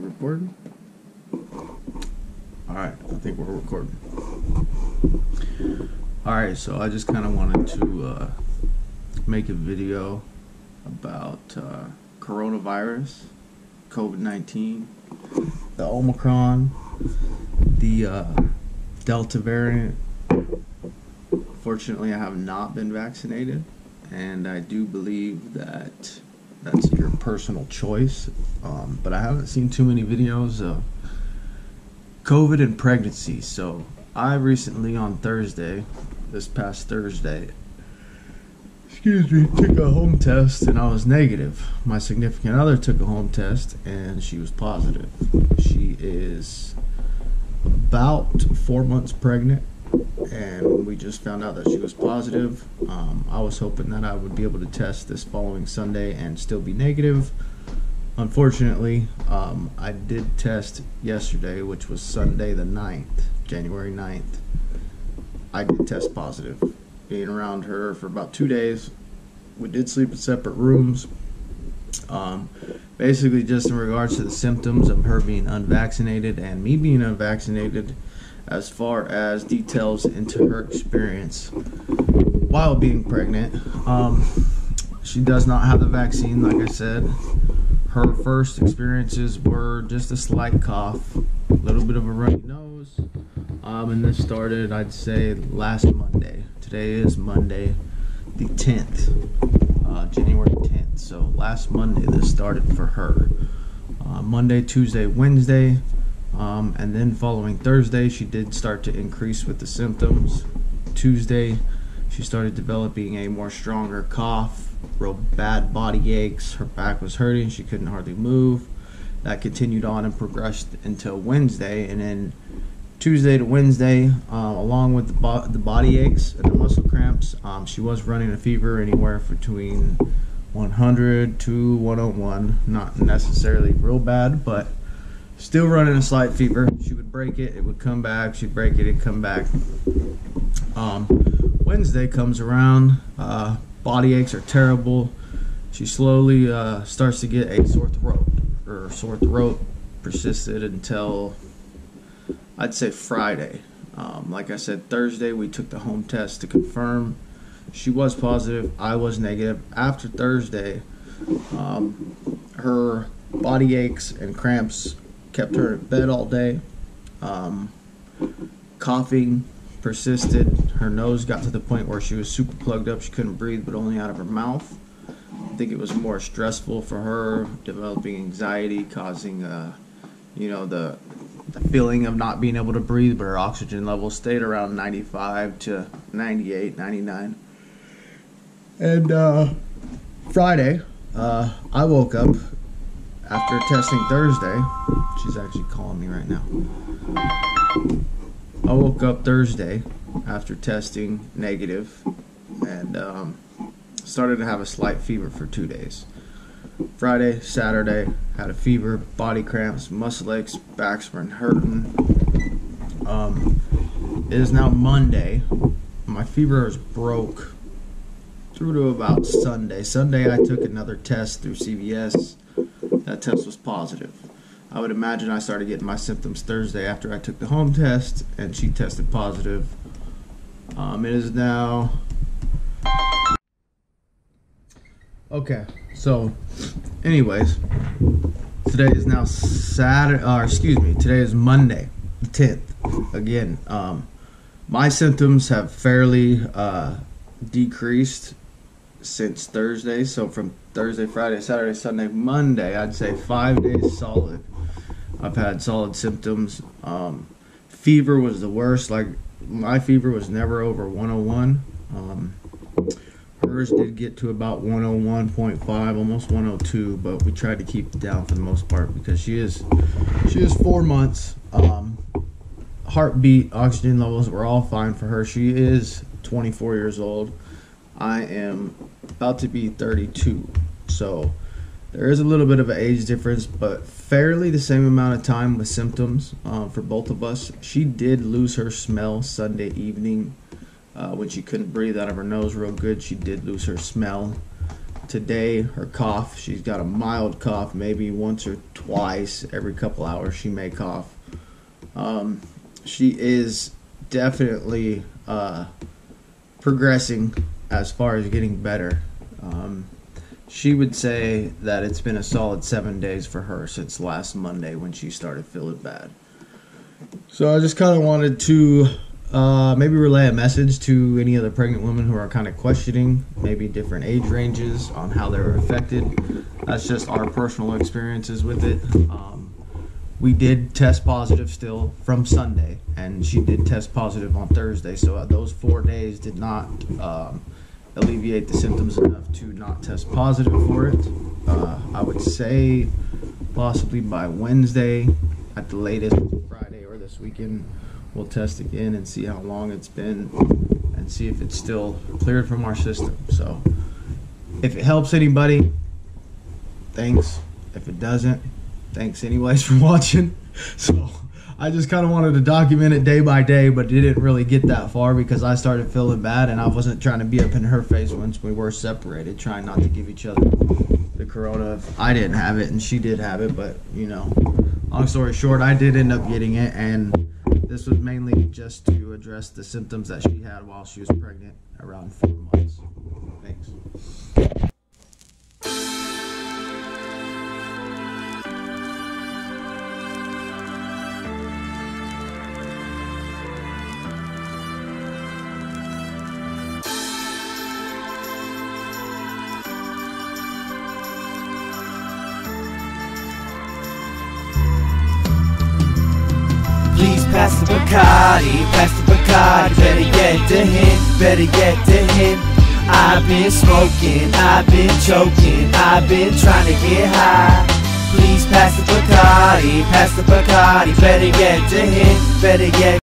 recording? Alright, I think we're recording. Alright, so I just kind of wanted to make a video about coronavirus, COVID-19, the Omicron, the Delta variant. Fortunately, I have not been vaccinated, and I do believe that that's your personal choice, but I haven't seen too many videos of COVID and pregnancy. So I recently on Thursday, this past Thursday, took a home test and I was negative. My significant other took a home test and she was positive. She is about 4 months pregnant, and we just found out that she was positive. I was hoping that I would be able to test this following Sunday and still be negative. Unfortunately, I did test yesterday, which was Sunday the 9th, January 9th. I did test positive. Being around her for about 2 days, we did sleep in separate rooms. Basically just in regards to the symptoms of her being unvaccinated and me being unvaccinated, as far as details into her experience while being pregnant. She does not have the vaccine, like I said. Her first experiences were just a slight cough, a little bit of a runny nose, and this started, I'd say, last Monday. Today is Monday the 10th, January 10th. So last Monday this started for her. Monday, Tuesday, Wednesday, and then following Thursday she did start to increase with the symptoms. Tuesday she started developing a more stronger cough, real bad body aches, her back was hurting, she couldn't hardly move. That continued on and progressed until Wednesday, and then Tuesday to Wednesday, along with the body aches and the muscle cramps, she was running a fever anywhere between 100 to 101. Not necessarily real bad, but still running a slight fever. She would break it, it would come back. She'd break it, it'd come back. Wednesday comes around, body aches are terrible. She slowly starts to get a sore throat. Her sore throat persisted until, I'd say, Friday. Like I said, Thursday we took the home test to confirm she was positive, I was negative. After Thursday, her body aches and cramps kept her in bed all day. Coughing persisted. Her nose got to the point where she was super plugged up. She couldn't breathe, but only out of her mouth. I think it was more stressful for her, developing anxiety, causing the feeling of not being able to breathe, but her oxygen level stayed around 95 to 98, 99. And Friday, I woke up after testing Thursday. She's actually calling me right now. I woke up Thursday after testing negative and started to have a slight fever for 2 days. Friday, Saturday, had a fever, body cramps, muscle aches, backs were hurting. It is now Monday. My fever is broke through to about Sunday. Sunday I took another test through CVS. That test was positive. I would imagine I started getting my symptoms Thursday after I took the home test and she tested positive. It is now... Okay, so anyways, today is now today is Monday the 10th. Again, my symptoms have fairly decreased since Thursday. So from Thursday, Friday, Saturday, Sunday, Monday, I'd say 5 days solid I've had solid symptoms. Fever was the worst. Like, my fever was never over 101. Hers did get to about 101.5, almost 102, but we tried to keep it down for the most part because she is 4 months. Heartbeat, oxygen levels were all fine for her. She is 24 years old. I am about to be 32, so there is a little bit of an age difference, but fairly the same amount of time with symptoms for both of us. She did lose her smell Sunday evening when she couldn't breathe out of her nose real good. She did lose her smell. today her cough, she's got a mild cough, maybe once or twice every couple hours she may cough. She is definitely progressing as far as getting better. She would say that it's been a solid 7 days for her since last Monday when she started feeling bad. So I just kind of wanted to maybe relay a message to any other pregnant women who are kind of questioning maybe different age ranges on how they're affected. That's just our personal experiences with it. We did test positive still from Sunday, and she did test positive on Thursday, so those 4 days did not alleviate the symptoms enough to not test positive for it. I would say possibly by Wednesday at the latest, Friday or this weekend, we'll test again and see how long it's been and see if it's still cleared from our system. So if it helps anybody, thanks. If it doesn't, thanks anyways for watching. So I just kind of wanted to document it day by day, but it didn't really get that far because I started feeling bad, and I wasn't trying to be up in her face once we were separated, trying not to give each other the corona. I didn't have it and she did have it, but you know, long story short, I did end up getting it, and this was mainly just to address the symptoms that she had while she was pregnant around 4 months. Thanks. Please pass the Bacardi, better get the hint, better get the hint. I've been smoking, I've been choking, I've been trying to get high. Please pass the Bacardi, better get the hint, better get